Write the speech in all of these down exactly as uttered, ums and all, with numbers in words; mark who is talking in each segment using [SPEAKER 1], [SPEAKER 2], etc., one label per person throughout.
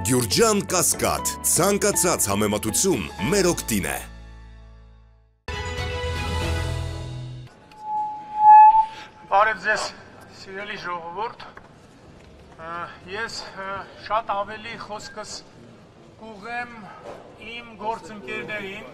[SPEAKER 1] Գյուրջան Կասկադ, ցանկացած համեմատություն մեր օգտին է։
[SPEAKER 2] Բարև ձեզ, սիրելի ժողովուրդ, ես շատ ավելի խոսքս կուղեմ իմ գործընկերներին,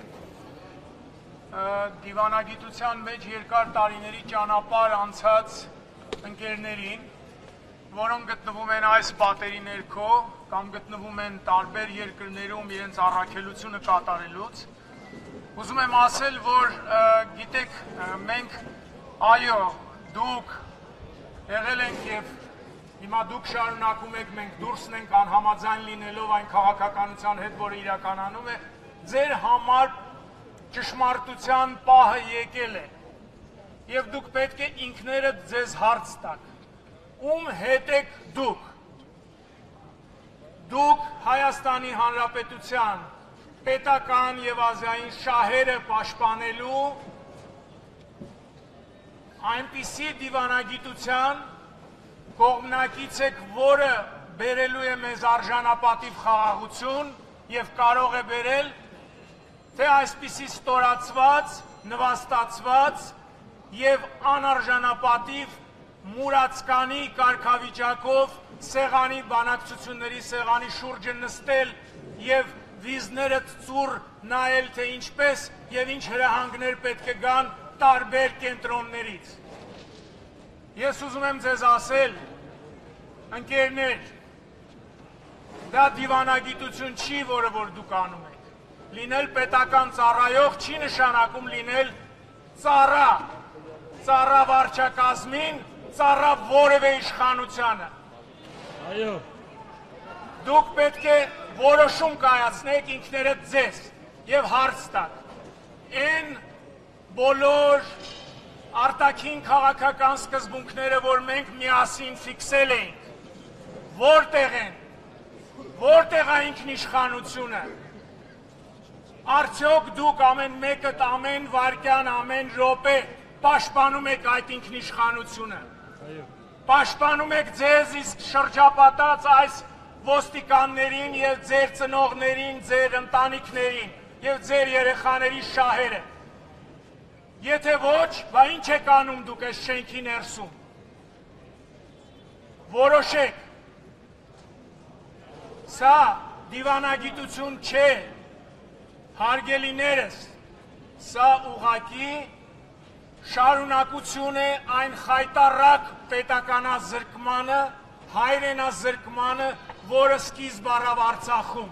[SPEAKER 2] դիվանագիտության մեջ երկար տարիների ճանապարհ անցած ընկերներին, որոնք գտնվում են այս պատերի ներքո կամ գտնվում են տարբեր երկրներում իրենց առաքելությունը կատարելուց, ուզում եմ ասել, որ գիտեք, մենք, այո, դուք եղել ենք և հիմա դուք շարունակում եք, մենք դուրսն ենք անհամաձայն լինելով այն քաղաքականության հետ, որը իրականանում է, ձեր համար ճշմարտության պահը եկել է և դուք պետք է ինքներդ ձեզ հարց տաք, ում հետ եք դուք, դուք Հայաստանի Հանրապետության պետական և ազգային շահերը պաշտպանելու այնպիսի դիվանագիտության կողմնակից եք, որը բերելու է մեզ արժանապատիվ խաղաղություն և կարող է բերել, թե այսպիսի ստորացված, նվաստացված և անարժանապատիվ մուրացկանի կարգավիճակով սեղանի բանակցությունների սեղանի շուրջը նստել և վիզները ծուռ նայել, թե ինչպես և ինչ հրահանգներ պետք է գան տարբեր կենտրոններից։ Ես ուզում եմ ձեզ ասել, ընկերներ, դա դիվանագիտություն չի, որը որ դուք անում եք։ Լինել պետական ծառայող չի նշանակում լինել ծառա, ծառա վարչակազմին, ծառա որևէ իշխանությանը։
[SPEAKER 3] Այո։
[SPEAKER 2] Դուք պետք է որոշում կայացնեք ինքներդ ձեզ և հարց տաք։ Այն բոլոր արտաքին քաղաքական սկզբունքները, որ մենք միասին ֆիքսել էինք, որտեղ են, որտեղ է ինքնիշխանությունը, արդյոք դուք ամեն մեկդ ամեն վայրկյան, ամեն րոպե պաշտպանում եք այդ ինքնիշխանությունը, պաշտպանում եք ձեզ իսկ շրջապատած այս ոստիկաններին և ձեր ծնողներին, ձեր ընտանիքներին և ձեր երեխաների շահերը։ Եթե ոչ, բա ինչ եք անում դուք այս շենքի ներսում։ Որոշեք, սա դիվանագիտություն չէ, հարգելիներս, սա ուղղակի շարունակություն է այն խայտառակ պետականազրկմանը, հայրենազրկմանը, որը սկիզբ առավ Արցախում։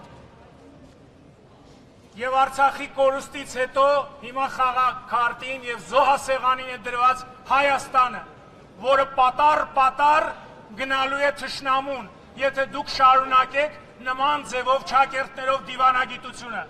[SPEAKER 2] Եվ Արցախի կորուստից հետո հիմա խաղաքարտին և զոհասեղանին է դրված Հայաստանը, որը պատառ-պատառ գնալու է թշնամուն, եթե դուք շարունակեք նման ձևով ճակերտներով դիվանագիտությունը։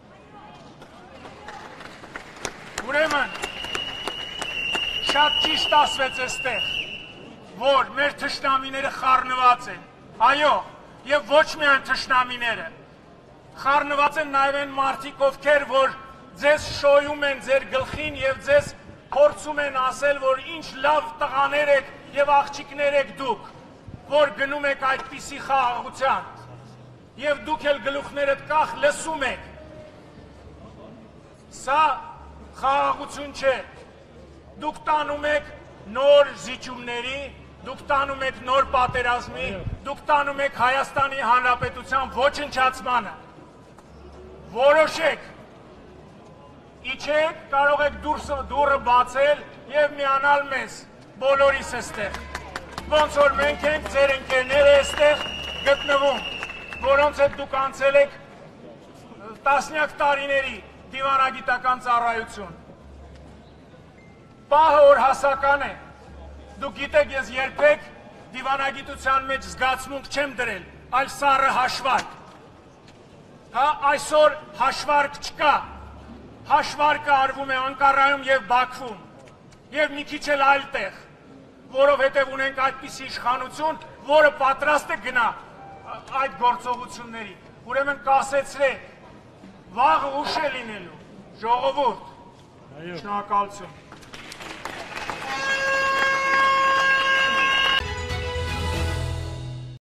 [SPEAKER 2] Ուրեմն, շատ ճիշտ ասվեց էստեղ, որ մեր թշնամիները խառնված են, այո, և ոչ միայն թշնամիները, խառնված են նաև են մարդիկ, ովքեր, որ ձեզ շոյում են ձեր գլխին և ձեզ փորձում են ասել, որ ինչ լավ տղաներ եք և աղջիկներ եք դուք, որ գնում եք այդպիսի խաղաղության, և դուք էլ գլուխներդ կախ լսում եք։ Սա խաղաղություն չէ, դուք տանում եք նոր զիջումների, դուք տանում եք նոր պատերազմի, դուք տանում եք Հայաստանի Հանրապետության ոչնչացմանը։ Որոշեք, իջեք, կարող եք դուռը բացել և միանալ մեզ, բոլորիս էստեղ, ոնց որ մենք ենք ձեր ընկերները էստեղ գտնվում, որոնց հետ դուք անցել եք տասնյակ տարիների դիվանագիտական ծառայություն։ Պահը օրհասական է, դուք գիտեք, ես երբեք դիվանագիտության մեջ զգացմունք չեմ դրել, այլ սառը հաշվարկ։ Այսօր հաշվարկ չկա, հաշվարկը արվում է Անկարայում և Բաքվում, և մի քիչ էլ այլ տեղ, որովհետև ունենք այդպիսի իշխանություն, որը պատրաստ է գնա այդ գործողությունների։ Ուրեմն կասեցրեք, վաղը ուշ է լինելու, ժողովուրդ, շնորհակալություն։